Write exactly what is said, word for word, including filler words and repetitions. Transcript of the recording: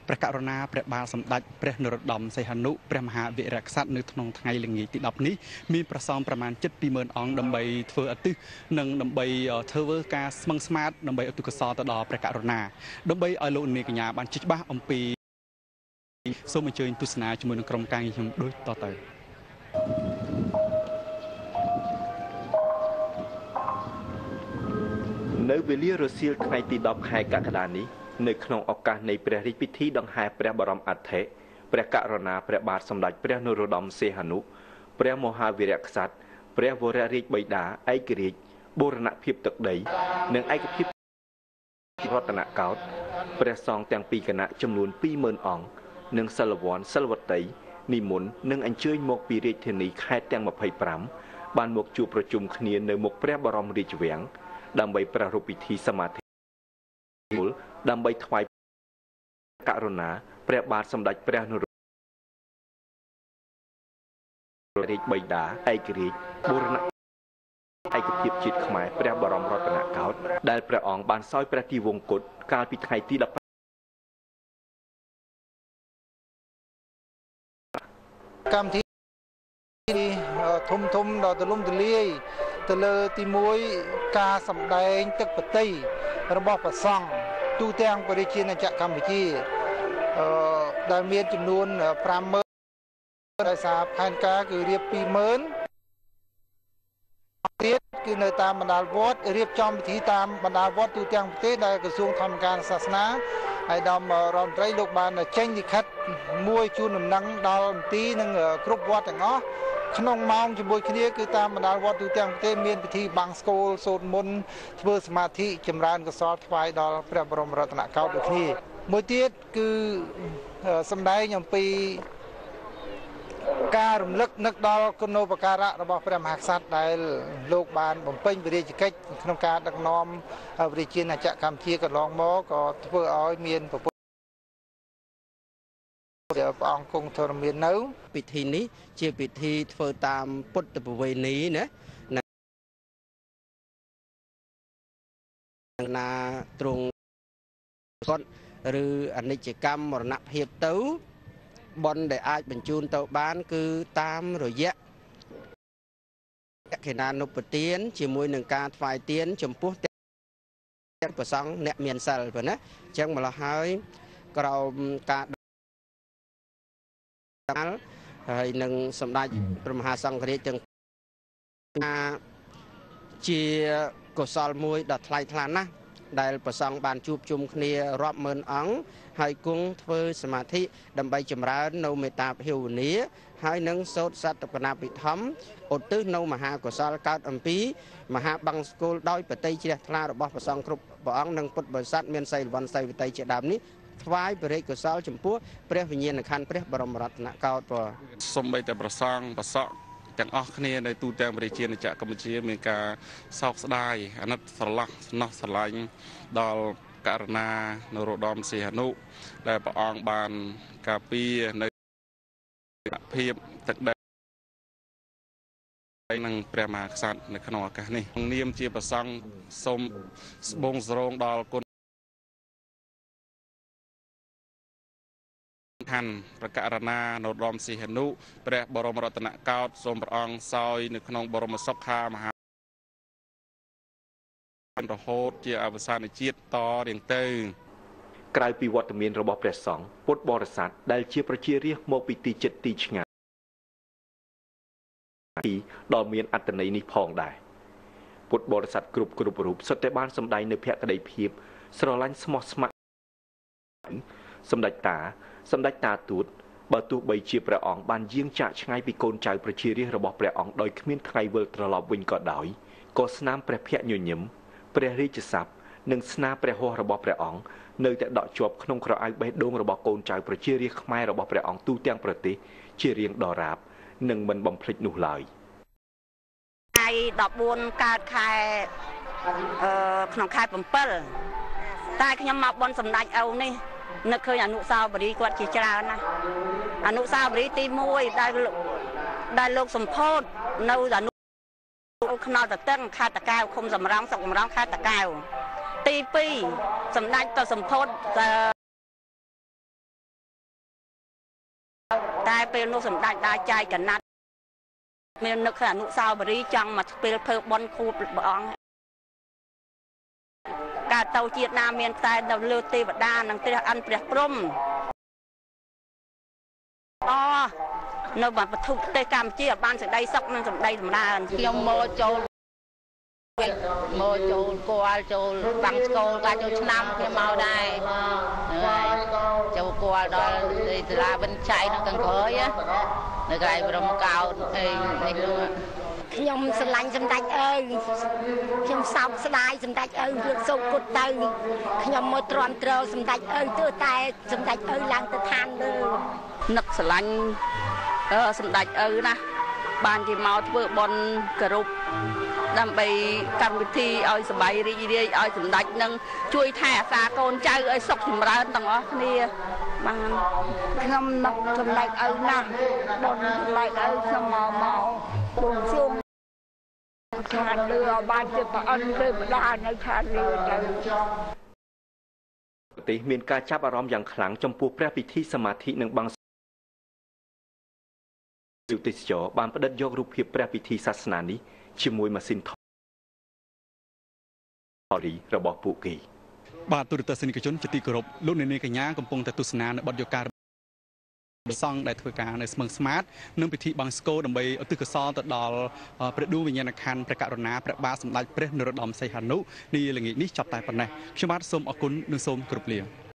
ព្រះករុណាព្រះបាទសម្ដេចព្រះនរោត្តមសីហនុព្រះមហាវីរក្សត្រនៅក្នុងថ្ងៃល្ងាចទីដប់នេះមានប្រសងប្រមាណជិតពីរម៉ឺនអង្គដើម្បីធ្វើឧទ្ទិសនិងដើម្បីធ្វើការស្មឹងស្មាតដើម្បីឧទ្ទិសកុសលទៅដល់ព្រះករុណាដើម្បីឲ្យលោកនាងកញ្ញាបានជិះច្បាស់អំពីសូមអញ្ជើញទស្សនាជាមួយនឹងក្រុមការងារខ្ញុំដូចតទៅនៅវេលារសៀលថ្ងៃទីដប់ខែកក្កដានេះនៅក្នុងឱកាសនៃព្រះរាជពិធីដង្ហែព្រះបរមអធិព្រះករុណាព្រះបាទសម្ដេចព្រះនរោត្តមសីហនុព្រះមហាវីរក្សត្រព្រះវររាជបិតាឯករាជ្យបូរណភាពទឹកដីនិងឯកភាពរតនកោដ្ឋព្រះសង្ឃទាំងពីរគណៈចំនួនពីរម៉ឺនអង្គនិងសិលវ័នសិលវតីនិមន្តនិងអញ្ជើញមកពីរាជធានីខេត្តទាំងម្ភៃប្រាំបានមកជួបប្រជុំគ្នានៅមុខព្រះបរមរាជវាំងដើម្បីប្រារព្ធពិធីសមាធិមូលដើម្បីថ្វាយករុណាព្រះបាទសម្ដេចព្រះនរោត្តមរាជបិតាឯករាជ្យបូរណឯកភាពជាតិខ្មែរព្រះបរមរតនកោដ្ឋដែលព្រះអង្គបានសោយព្រះទីវង្គតកាលពីថ្ងៃទីដប់កម្មវិធីធំធំដល់ទលំទលាយទៅលើទីមួយការសម្ដែងទឹកបតីរបស់ព្រះសង្ឃទូទាំងប្រជាជាតិកម្ពុជាអឺដែលមានចំនួនប្រាំម៉ឺនដោយសារផែនការគឺរៀបពីរម៉ឺនទៀតគឺនៅតាមបណ្ដាលវត្តរៀបចំពិធីតាមបណ្ដាលវត្តទូទាំងប្រទេសដែលក្រសួងធម្មការសាសនាហើយដំរដ្ឋមន្ត្រីលោកបានចេញលិខិតមួយជូនដំណឹងដល់មន្ទីរនិងគ្រប់វត្តទាំងអស់ក្នុងម៉ោងជាមួយគ្នាគឺតាមបណ្ដាលវត្តទូទាំងប្រទេសមានពិធីបាំងស្គរសូត្រមន្តធ្វើសមាធិចម្រើនកុសលថ្វាយដល់ព្រះបរមរតនកោដ្ឋដូចគ្នាមួយទៀតគឺសម្ដែងអំពីការរំលឹកនឹកដល់គុណូបការៈរបស់ព្រះមហាក្សត្រដែលលោកបានបំពេញវិរិយកិច្ចក្នុងការដឹកនាំប្រជាជាតិកម្ពុជាកន្លងមកក៏ធ្វើឲ្យមានព្រះអង្គគង់ធរមាននៅពិធីនេះជាពិធីធ្វើតាមពុទ្ធប្រវេណីណាណាទ្រង់គាត់ឬអនិច្ចកម្មមរណភាពទៅបុណ្យដែលអាចបញ្ជូនទៅបានគឺតាមរយៈកេណានុពទានជាមួយនឹងការថ្វាយទានចំពោះទាំងព្រះសង្ឃអ្នកមានសិលប៉ុណ្ណាអញ្ចឹងម្ល៉េះហើយក្រោមការហើយនឹងសម្ដេចព្រះមហាសង្ឃរាជទាំងជាកុសលមួយដ៏ថ្លៃថ្លាណាស់ដែលព្រះសង្ឃបានជួបជុំគ្នារាប់ម៉ឺនអង្គហើយគង់ធ្វើសមាធិដើម្បីចម្រើននៅមេត្តាភាវនាហើយនឹងសូត្រសត្តបនាភិធម្មឧទ្ទិសនៅមហាកុសលកើតអំពីមហាបង្សកុលដោយបតីជ្រះថ្លារបស់ព្រះសង្ឃគ្រប់ព្រះអង្គនិងពុទ្ធបរិស័ទមានសីលវ័នសីវតីជាដើមនេះថ្វាយបរិកុសលចំពោះព្រះវិញ្ញាណក្ខន្ធព្រះបរមរតនកោដ្ឋព្រោះសូម្បីតែប្រសងប្រសក់ទាំងអស់គ្នានៅទូទាំងប្រជាជាតិកម្ពុជាមានការសោកស្ដាយអាណិតស្រឡះស្នោះស្រឡាញ់ដល់ករុណានរោត្តមសីហនុដែលព្រះអង្គបានការពារនៅភាពទឹកដីនិងព្រះមហាក្សត្រនៅក្នុងឱកាសនេះនាមជាប្រសង់សូមស្បូងសរងដល់គុណខាន់ព្រះករុណានរោត្តមសីហនុព្រះបរមរតនកោដ្ឋសូមព្រះអង្គសោយនៅក្នុងបរមសុខាមហារហូតជាអវសានជាតិតរៀងទៅក្រៅពីវត្តមានរបស់ព្រះសង្ឃពុទ្ធបរិស័ទដែលជាប្រជារាស្ត្រមកពីទីជិតទីឆ្ងាយដ៏មានអត្ថន័យនេះផងដែរពុទ្ធបរិស័ទគ្រប់គ្រប់រូបសុទ្ធតែបានសម្ដែងនៅភក្ដីភាពស្រឡាញ់ស្មោះស្ម័គ្រសម្ដេចតាសម្ដេចតាទូតបើទោះបីជាព្រះអង្គបានយាងចាកឆ្ងាយពីកូនចៅប្រជារាស្ត្ររបស់ព្រះអង្គដោយគ្មានថ្ងៃវិលត្រឡប់វិញក៏ដោយក៏ស្នាមព្រះភ័ក្ត្រញញឹមព្រះរាជស័ព្ទនិងស្នាព្រះហស្ថរបស់ព្រះអង្គនៅតែដក់ជាប់ក្នុងក្រអៅបេះដូងរបស់កូនចៅប្រជារាស្ត្រខ្មែររបស់ព្រះអង្គទូទាំងប្រទេសជារៀងដរាបនិងមិនបំភ្លេចនោះឡើយថ្ងៃដប់បួនកើតខែអឺក្នុងខែbảyតែខ្ញុំមកបនសម្ដេចឪនេះនឹកឃើញអនុស្សាវរីយ៍គាត់ជាច្រើនណាស់អនុស្សាវរីយ៍ទីមួយដែលដែលលោកសម្ពោធនៅអនុខ្នល់តតឹងខេត្តតាកែវឃុំសំរងស្រុកសំរងខេត្តតាកែវទីពីរសម្ដេចក៏សម្ពោធតែពេលនោះសម្ដេចដើរចាយកណាត់មាននឹកថាអនុស្សាវរីយ៍ចង់មកពេលធ្វើបន់ខួបព្រះអង្គការទៅជាតិណាមានតែនៅលើទេវតានិងព្រះអិនព្រះព្រំអូនៅបាត់ពធុប្រទេសកម្ពុជាបានសេចក្តីសុខនិងសម្ដីសម្រើនខ្ញុំមកចូលមកចូលគាល់ចូលបាំងស្គលការចូលឆ្នាំខ្ញុំមកដែរចូលគាល់ដល់សាលាវិនច័យនៅខាងក្រោយនៅកន្លែងព្រំកោតអីនេះនោះខ្ញុំស្រឡាញ់សម្ដេចអើយខ្ញុំសោកស្ដាយសម្ដេចអើយលើកសូកគុតទៅខ្ញុំមកទ្រាំទ្រសម្ដេចអើយទើបតែសម្ដេចអើយឡើងទៅឋានលើនឹកស្រឡាញ់អឺសម្ដេចអើយណាបានគេមកធ្វើបុណ្យគោរពដើម្បីកម្មវិធីឲ្យសប្បាយរីករាយឲ្យសម្ដេចនឹងជួយថែអាសាកូនចៅឲ្យសុខចម្រើនទាំងអស់គ្នាបានខ្ញុំនឹកសម្ដេចអើយណាស់បុណ្យសម្ដេចអើយខ្ញុំមកមកបួងសួងឋានលើបានជាព្រះអិនទេវតានៅឋានលើទៅប្រទេសមានការចាប់អារម្មណ៍យ៉ាងខ្លាំងចំពោះព្រះពិធីសមាធិនិងបង្យុតិសចរបានផ្តិតយករូបភាពព្រះពិធីសាសនានេះជាមួយម៉ាស៊ីនថតរីរបស់ពួកគេបាទទូរទស្សនិកជនជាទីគោរពលោកអ្នកនាងកញ្ញាកំពុងតែទស្សនានៅបទយការសង្ឃដែលធ្វើការនៅស្មឹងស្មាតនឹងពិធីបង្សុកូលដើម្បីឧទ្ទិសកុសលទៅដល់ព្រះដួងវិញ្ញាណក្ខន្ធព្រះករុណាព្រះបាទសម្ដេចព្រះនរោត្តមសីហនុនាល្ងាចនេះចប់តែប៉ុណ្ណេះខ្ញុំបាទសូមអរគុណនិងសូមគោរពលា